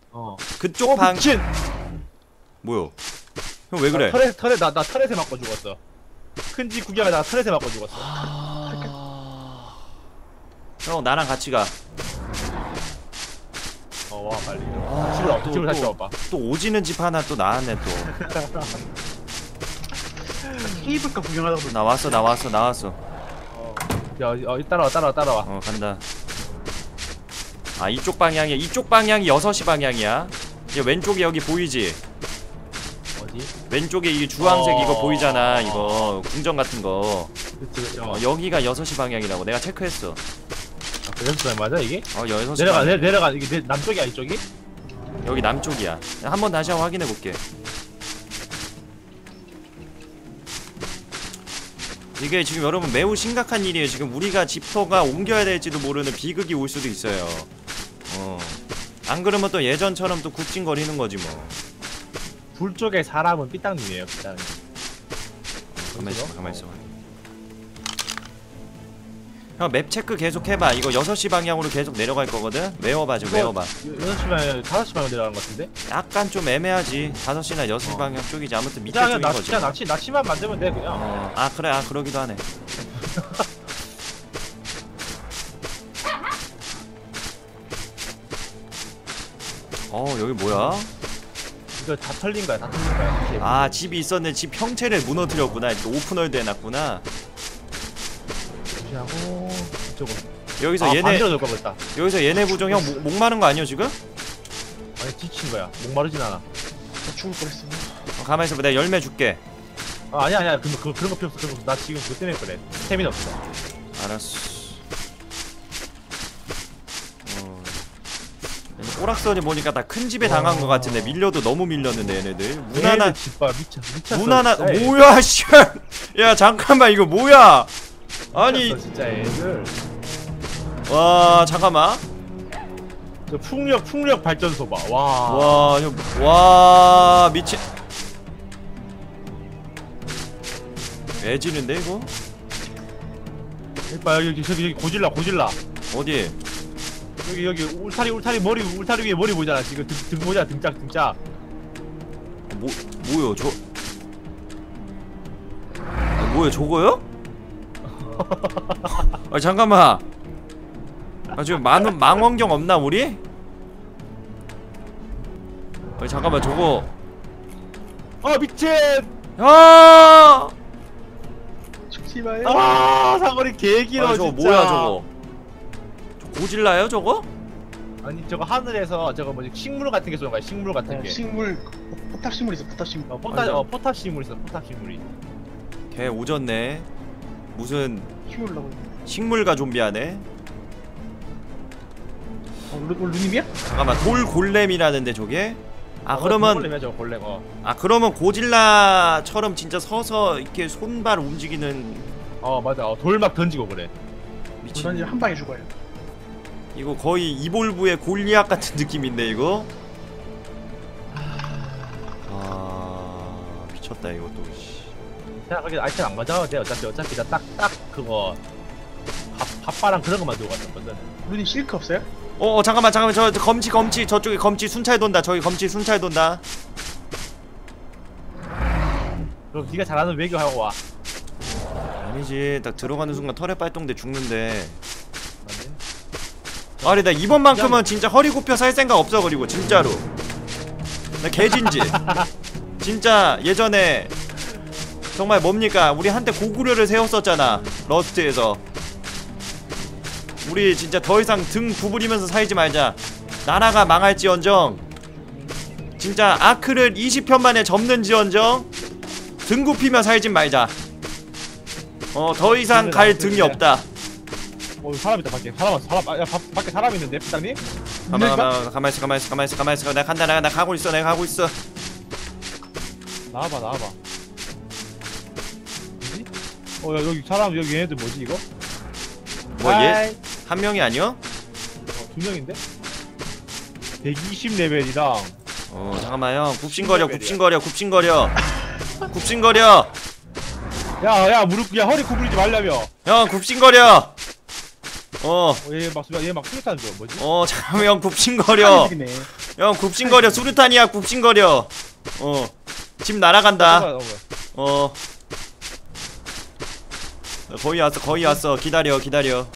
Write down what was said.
그쪽 방 미친. 뭐요? 형 왜 그래? 나 터렛에 맞고 죽었어. 큰 집 구경하다가 터렛에 맞고 죽었어. 형 나랑 같이 가. 와 빨리. 집을 다시 와봐. 또 오지는 집 하나 또 나왔네 또. 케이블카 구경하다가 나왔어. 야, 따라와. 간다. 아 이쪽 방향이 6시 방향이야. 이게 왼쪽에 여기 보이지? 어디? 왼쪽에 이 주황색 이거 보이잖아. 이거 궁전 같은 거. 그치. 여기가 6시 방향이라고 내가 체크했어. 여기서 맞아 이게? 6시 내려가 이게 남쪽이야 이쪽이? 여기 남쪽이야. 한번 다시 한번 확인해 볼게. 이게 지금 여러분 매우 심각한 일이에요. 지금 우리가 집터가 옮겨야 될지도 모르는 비극이 올 수도 있어요. 안 그러면 또 예전처럼 또 굽진거리는 거지 뭐. 불 쪽에 사람은 삐딱님이에요 삐딱님. 가만히 있어. 형 맵 체크 계속 해봐. 이거 6시 방향으로 계속 내려갈 거거든? 외워봐 좀 외워봐. 6시 방향 5시 방향 내려가는 것 같은데? 약간 좀 애매하지. 5시나 6시 방향 쪽이지. 아무튼 밑에 쪽인 거지. 그냥 나치만 만들면 돼 그냥. 그래. 그러기도 하네. 여기 뭐야? 이거 다 털린 거야. 집이 있었네. 집 형체를 무너뜨렸구나. 이렇게 오픈월드 해놨구나. 무시하고 이쪽으로. 여기서 얘네 부정 형 목마른 거 아니야 지금? 아니 뒤친 거야. 목마르진 않아. 나 죽을 뻔했어. 가만히 있어봐. 내가 열매 줄게. 아니야. 그런 거 필요 없어. 나 지금 그것 때문에 그래. 스태미나 없어. 알았어. 꼬락서리 보니까 다 큰 집에 당한 거 같은데 밀려도 너무 밀렸는데 얘네들. 문 하나 문 하나 뭐야 씨. 야 잠깐만 이거 뭐야? 아니 진짜 애들. 와 잠깐만. 저 풍력 발전소 봐. 와 미친. 애지는데 이거? 여기 고질라. 어디? 여기 울타리 위에 머리 보이잖아. 지금 등 보자 등짝. 뭐요 뭐야 저거요? 잠깐만. 지금 망원경 없나 우리? 잠깐만 저거. 미친. 죽지 마요. 사거리 개길어 저거 진짜. 뭐야 저거? 고질라요 저거? 아니 저거 하늘에서 저거 뭐지 식물 같은 게 쏘는 거야. 식물 같은 게. 식물 포탑 식물 있어. 포탑 식물. 포탑 식물 있어. 포탑 식물이. 걔 오졌네. 무슨 식물 나고. 식물과 좀비하네. 루님이야? 잠깐만 돌 골렘이라는데 저게? 그러면 골렘이야 골렘. 그러면 고질라처럼 진짜 서서 이렇게 손발 움직이는. 맞아. 돌 막 던지고 그래. 미친. 던지 한 방에 죽어요. 이거 거의 이볼브의 골리앗 같은 느낌인데 이거? 미쳤다 이것도. 야 거기 아이템 안 가져와도 돼. 어차피 나 딱 그거 밥바랑 그런 거만 들고 갔었거든. 루님 실크 없어요? 잠깐만 저 검치 저쪽에 검치 순찰 돈다. 저기 검치 순찰 돈다. 그럼 네가 잘하는 외교하고 와. 아니지. 딱 들어가는 순간 털에 빨동돼 죽는데. 아니 나 이번만큼은 진짜 허리 굽혀 살 생각 없어. 그리고 진짜로 나 개진지. 진짜 예전에 정말 뭡니까 우리 한때 고구려를 세웠었잖아 러스트에서. 우리 진짜 더 이상 등 구부리면서 살지 말자. 나라가 망할지언정 진짜 아크를 20편 만에 접는지언정 등 굽히며 살진 말자. 더 이상 갈 등이 없다. 사람 있다 밖에. 밖에 사람 있는데 부장님? 가만있어. 내가 간다. 내가 가고 있어. 나와봐. 뭐지? 여기 사람 여기 얘네들 뭐지 이거? 얘? 한 명이 아니야? 2명인데? 120레벨이랑 잠깐만 형 굽신거려. 야 허리 구부리지 말라며. 형 굽신거려. 얘 막 수류탄 줘. 뭐지? 잠깐만 형 굽신거려. 형 굽신거려. 수류탄이야 굽신거려. 집 날아간다. 거의 왔어 기다려